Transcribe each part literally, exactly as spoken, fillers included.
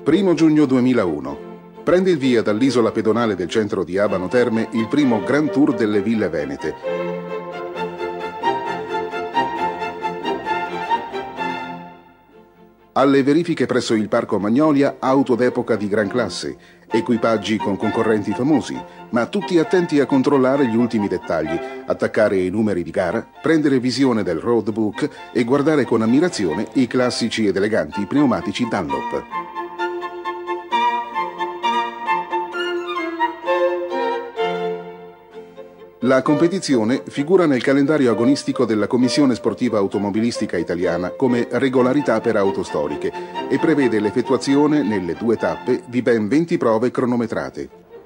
primo giugno duemilauno. Prende il via dall'isola pedonale del centro di Abano Terme il primo Grand Tour delle Ville Venete. Alle verifiche presso il Parco Magnolia, auto d'epoca di gran classe, equipaggi con concorrenti famosi, ma tutti attenti a controllare gli ultimi dettagli, attaccare i numeri di gara, prendere visione del roadbook e guardare con ammirazione i classici ed eleganti pneumatici Dunlop. La competizione figura nel calendario agonistico della Commissione Sportiva Automobilistica Italiana come regolarità per auto storiche e prevede l'effettuazione nelle due tappe di ben venti prove cronometrate.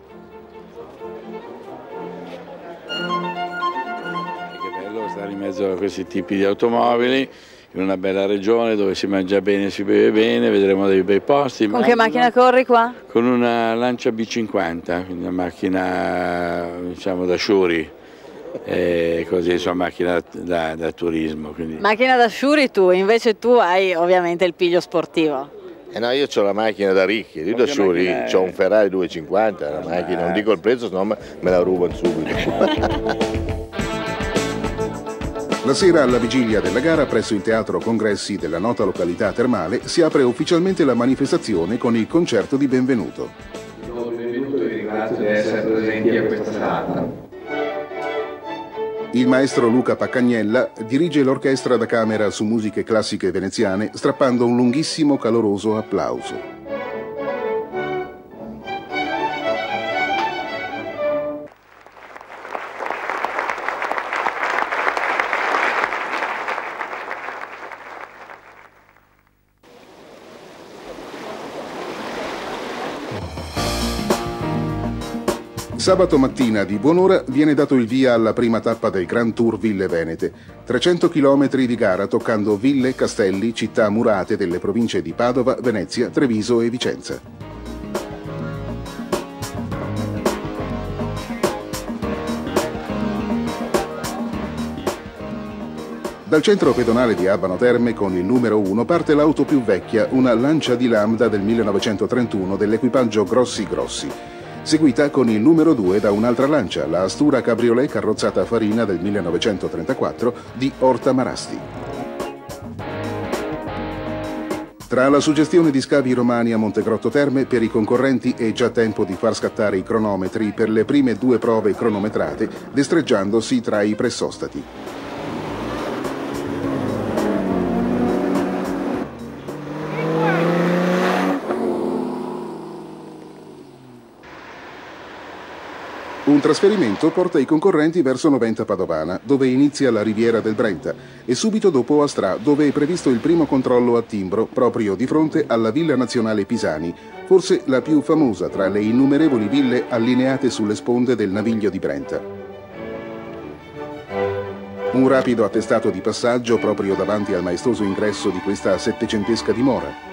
Che bello stare in mezzo a questi tipi di automobili, in una bella regione dove si mangia bene e si beve bene, vedremo dei bei posti. Con che macchina corri qua? Con una Lancia B cinquanta, una macchina diciamo da shuri, e così insomma macchina da, da turismo. Quindi. Macchina da shuri tu, invece tu hai ovviamente il piglio sportivo. Eh no, io ho la macchina da ricchi, io da shuri, è... ho un Ferrari duecentocinquanta, la macchina, non dico il prezzo, sennò me la rubano subito. La sera, alla vigilia della gara, presso il Teatro Congressi della nota località termale, si apre ufficialmente la manifestazione con il concerto di benvenuto. Vi do il benvenuto e vi ringrazio di essere presenti a questa serata. Il maestro Luca Paccagnella dirige l'orchestra da camera su musiche classiche veneziane, strappando un lunghissimo, caloroso applauso. Sabato mattina di buon'ora viene dato il via alla prima tappa del Grand Tour Ville Venete. trecento chilometri di gara toccando ville, castelli, città murate delle province di Padova, Venezia, Treviso e Vicenza. Dal centro pedonale di Abano Terme con il numero uno parte l'auto più vecchia, una Lancia di Lambda del millenovecentotrentuno dell'equipaggio Grossi Grossi. Seguita con il numero due da un'altra Lancia, la Astura Cabriolet carrozzata a farina del millenovecentotrentaquattro di Orta Marasti. Tra la suggestione di scavi romani a Montegrotto Terme, per i concorrenti è già tempo di far scattare i cronometri per le prime due prove cronometrate, destreggiandosi tra i pressostati. Un trasferimento porta i concorrenti verso Noventa Padovana, dove inizia la riviera del Brenta, e subito dopo a Stra, dove è previsto il primo controllo a timbro, proprio di fronte alla Villa Nazionale Pisani, forse la più famosa tra le innumerevoli ville allineate sulle sponde del Naviglio di Brenta. Un rapido attestato di passaggio proprio davanti al maestoso ingresso di questa settecentesca dimora.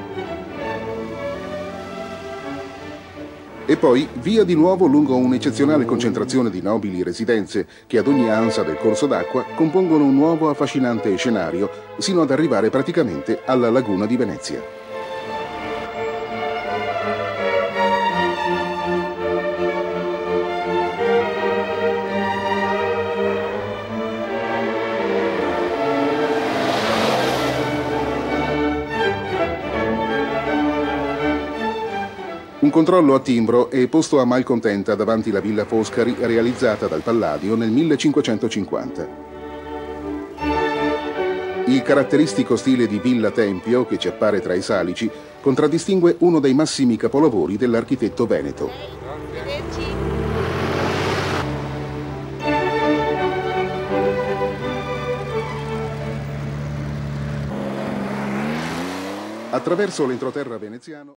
E poi via di nuovo lungo un'eccezionale concentrazione di nobili residenze che ad ogni ansa del corso d'acqua compongono un nuovo affascinante scenario sino ad arrivare praticamente alla laguna di Venezia. Un controllo a timbro è posto a Malcontenta davanti la Villa Foscari realizzata dal Palladio nel millecinquecentocinquanta. Il caratteristico stile di Villa Tempio, che ci appare tra i salici, contraddistingue uno dei massimi capolavori dell'architetto veneto. Attraverso l'entroterra veneziano